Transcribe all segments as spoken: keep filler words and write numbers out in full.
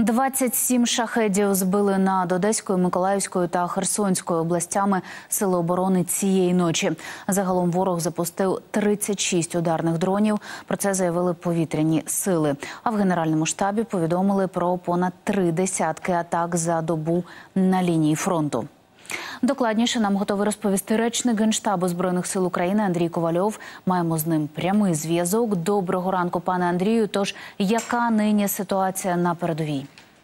двадцять сім шахедів збили над Одеською, Миколаївською та Херсонською областями Сили оборони цієї ночі. Загалом ворог запустив тридцять шість ударних дронів. Про це заявили повітряні сили. А в Генеральному штабі повідомили про понад три десятки атак за добу на лінії фронту. Докладніше нам готовий розповісти речник Генштабу Збройних сил України Андрій Ковальов. Маємо з ним прямий зв'язок. Доброго ранку, пане Андрію. Тож, яка нині ситуація на передовій?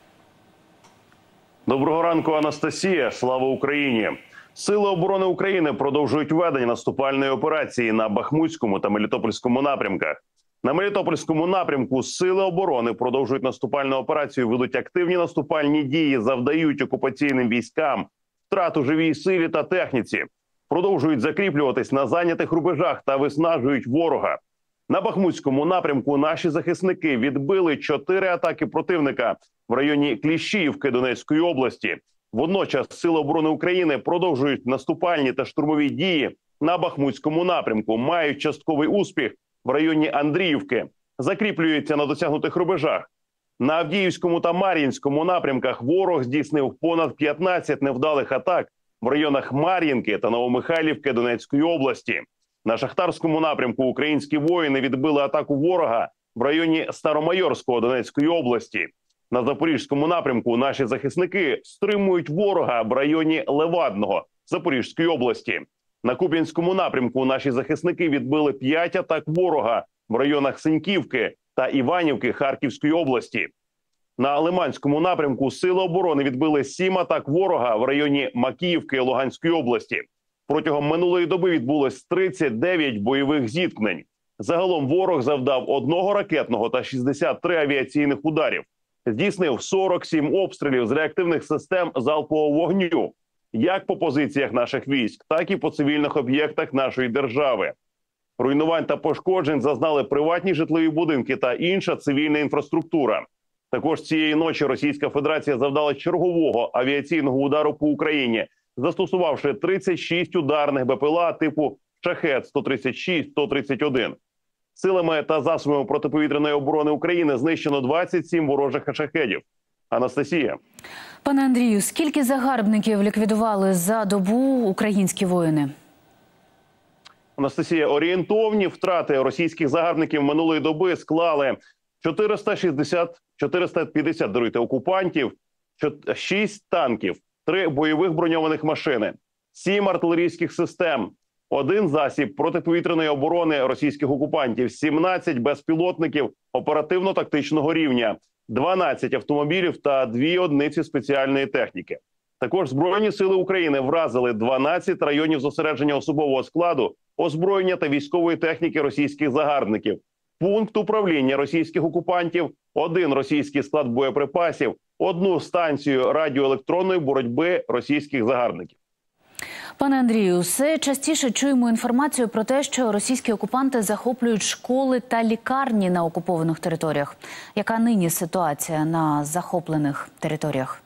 Доброго ранку, Анастасія. Слава Україні! Сили оборони України продовжують ведення наступальної операції на Бахмутському та Мелітопольському напрямках. На Мелітопольському напрямку Сили оборони продовжують наступальну операцію, ведуть активні наступальні дії, завдають окупаційним військам втрат у живій силі та техніці, продовжують закріплюватись на зайнятих рубежах та виснажують ворога. На Бахмутському напрямку наші захисники відбили чотири атаки противника в районі Кліщіївки Донецької області. Водночас Сили оборони України продовжують наступальні та штурмові дії на Бахмутському напрямку, мають частковий успіх в районі Андріївки, закріплюються на досягнутих рубежах. На Авдіївському та Мар'їнському напрямках ворог здійснив понад п'ятнадцять невдалих атак в районах Мар'їнки та Новомихайлівки Донецької області. На Шахтарському напрямку українські воїни відбили атаку ворога в районі Старомайорського Донецької області. На Запорізькому напрямку наші захисники стримують ворога в районі Левадного Запорізької області. На Куп'янському напрямку наші захисники відбили п'ять атак ворога в районах Синьківки та Іванівки Харківської області. На Лиманському напрямку Сили оборони відбили сім атак ворога в районі Макіївки Луганської області. Протягом минулої доби відбулось тридцять дев'ять бойових зіткнень. Загалом ворог завдав одного ракетного та шістдесят три авіаційних ударів. Здійснив сорок сім обстрілів з реактивних систем залпового вогню, як по позиціях наших військ, так і по цивільних об'єктах нашої держави. Руйнувань та пошкоджень зазнали приватні житлові будинки та інша цивільна інфраструктура. Також цієї ночі Російська Федерація завдала чергового авіаційного удару по Україні, застосувавши тридцять шість ударних БПЛА типу «Шахед» сто тридцять шість сто тридцять один. Силами та засобами протиповітряної оборони України знищено двадцять сім ворожих шахедів. Анастасія. Пане Андрію, скільки загарбників ліквідували за добу українські воїни? Анастасія, орієнтовні втрати російських загарбників минулої доби склали чотириста шістдесят чотириста п'ятдесят даруйте, окупантів, шість танків, три бойових броньованих машини, сім артилерійських систем, один засіб протиповітряної оборони російських окупантів, сімнадцять безпілотників оперативно-тактичного рівня, дванадцять автомобілів та дві одиниці спеціальної техніки. Також Збройні сили України вразили дванадцять районів зосередження особового складу, озброєння та військової техніки російських загарбників, пункт управління російських окупантів, один російський склад боєприпасів, одну станцію радіоелектронної боротьби російських загарбників. Пане Андрію, все частіше чуємо інформацію про те, що російські окупанти захоплюють школи та лікарні на окупованих територіях. Яка нині ситуація на захоплених територіях?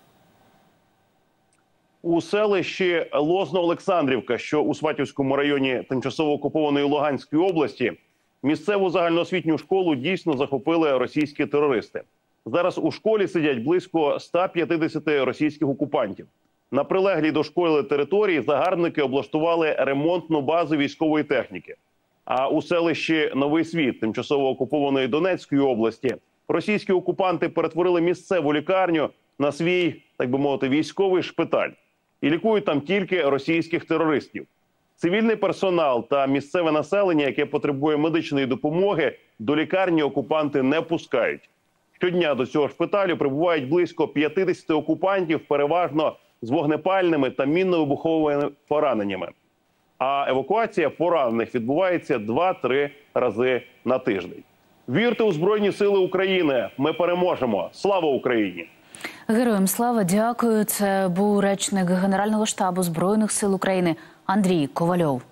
У селищі Лозно-Олександрівка, що у Сватівському районі тимчасово окупованої Луганської області, місцеву загальноосвітню школу дійсно захопили російські терористи. Зараз у школі сидять близько ста п'ятдесяти російських окупантів. На прилеглій до школи території загарбники облаштували ремонтну базу військової техніки. А у селищі Новий Світ тимчасово окупованої Донецької області російські окупанти перетворили місцеву лікарню на свій, так би мовити, військовий шпиталь. І лікують там тільки російських терористів. Цивільний персонал та місцеве населення, яке потребує медичної допомоги, до лікарні окупанти не пускають. Щодня до цього шпиталю прибувають близько п'ятдесят окупантів, переважно з вогнепальними та мінно-вибуховими пораненнями. А евакуація поранених відбувається два-три рази на тиждень. Вірте у Збройні сили України! Ми переможемо! Слава Україні! Героям слава, дякую. Це був речник Генерального штабу Збройних сил України Андрій Ковальов.